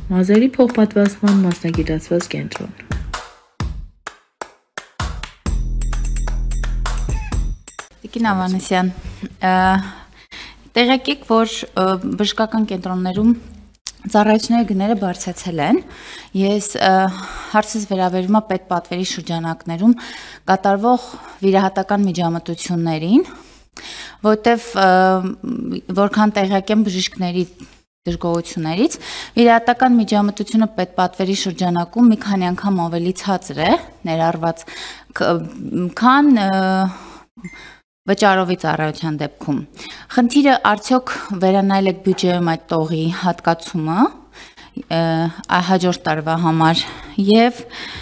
Մազերի փոխպատվաստման մասնագիտացված կենտրոն։ Տիկին Ավանեսյան, տեղյակ եք, որ բժշկական կենտրոններում ծառայությունների գները բարձրացել են։ Ես հարցս վերաբերում է պետպատվերի շրջանակներում կատարվող վիրահատական միջամտություններին, որտեվ որքան տեղյակ եմ բժիշկների դժգոհություններից, վիրահատական միջամտությունը պետպատվերի շրջանակում մի քանի անգամ ավելի ցածր է ներառված, քան վճարովի ծառայության դեպքում։ Խնդիրը արդյոք վերանայել եք բյուջեում այդ տողի հատկացումը հաջորդ տարվա համար եւ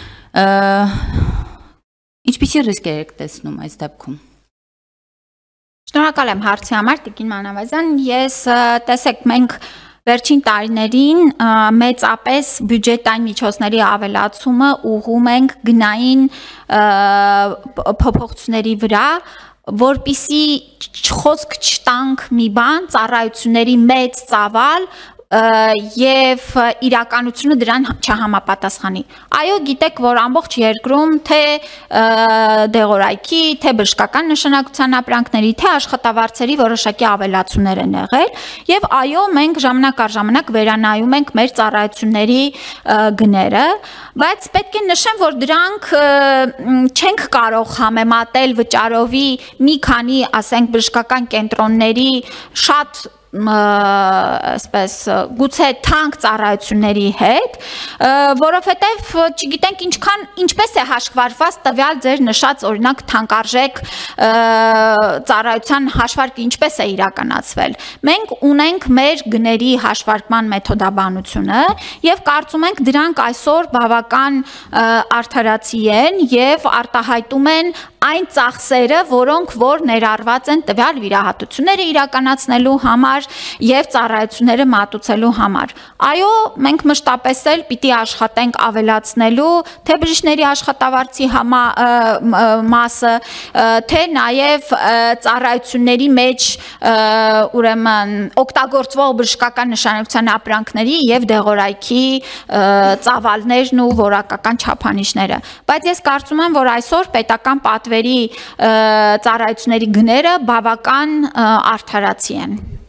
ինչպիսի ռիսկեր եք տեսնում այս դեպքում։ Շնորհակալ եմ հարցի համար, Տիկին Մանավազյան։ Ես տեսեք, մենք վերջին տարիներին մեծապես բյուջետային միջոցների ավելացումը ուղղում ենք գնային փոփոխությունների վրա, որպիսի խոսք չտանք մի բան, ծառայությունների մեծ ծավալ եւ իրականությունը դրան չհամապատասխանի։ Այո, գիտեք, որ ամբողջ երկրում թե դեղորայքի, թե բժշկական նշանակության ապրանքների, թե աշխատավարձերի որոշակի ավելացումներ են եղել եւ այո, մենք ժամանակ առ ժամանակ վերանայում ենք մեր ծառայությունների գները, բայց պետք է նշեմ, որ դրանք չենք կարող համեմատել վճարովի մի քանի, ասենք, բժշկական կենտրոնների շատ ասպես գուցե թանկ ծառայությունների հետ, որովհետև չգիտենք ինչպես է հաշվարկված տվյալ ձեր նշած օրինակ թանկարժեք ծառայության հաշվարկը ինչպես է իրականացվել։ Մենք ունենք մեր գների հաշվարկման մեթոդաբանությունը եւ կարծում ենք դրանք այսօր բավական արդարացի են եւ արտահայտում են այն ծախսերը, որոնք որ ներառված են տվյալ վիրահատությունները իրականացնելու համար եւ ծառայությունները մատուցելու համար։ Այո, մենք մշտապես էլ պիտի աշխատենք ավելացնելու թե բժիշկների աշխատավարձի մասը, թե նաեւ ծառայությունների մեջ ուրեմն օգտագործվող բժշկական նշանակության ապրանքների եւ դեղորայքի ծավալներն ու որակական չափանիշները։ Բայց ես կարծում եմ, որ այսօր պետական պատվերի ծառայությունների գները բավական արդարացի են։